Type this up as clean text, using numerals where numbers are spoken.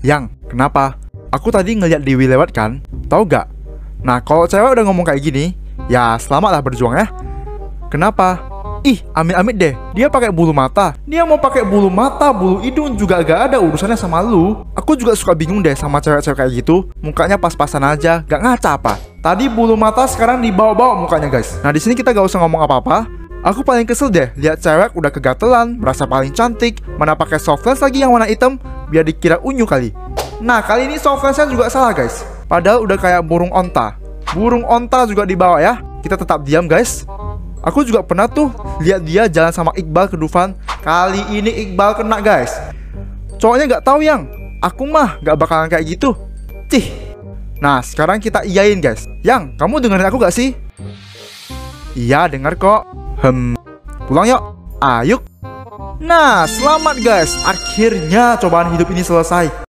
Yang, kenapa? Aku tadi ngeliat Dewi lewat kan? Tahu gak? Nah, kalau cewek udah ngomong kayak gini, ya selamatlah berjuang ya. Kenapa? Ih, amit-amit deh, dia pakai bulu mata. Dia mau pakai bulu mata, bulu hidung juga gak ada urusannya sama lu. Aku juga suka bingung deh sama cewek-cewek kayak gitu. Mukanya pas-pasan aja, gak ngaca apa. Tadi bulu mata, sekarang dibawa-bawa mukanya guys. Nah, di sini kita gak usah ngomong apa-apa. Aku paling kesel deh lihat cewek udah kegatelan, merasa paling cantik, mana pakai soft lens lagi yang warna hitam, biar dikira unyu kali. Nah, kali ini soft lensnya juga salah guys. Padahal udah kayak burung onta. Burung onta juga dibawa ya. Kita tetap diam guys. Aku juga pernah tuh lihat dia jalan sama Iqbal ke Dufan. Kali ini Iqbal kena guys. Cowoknya gak tahu yang. Aku mah gak bakalan kayak gitu. Cih. Nah, sekarang kita iyain guys. Yang, kamu dengerin aku gak sih? Iya, denger kok. Pulang yuk. Ayo. Nah, selamat guys. Akhirnya cobaan hidup ini selesai.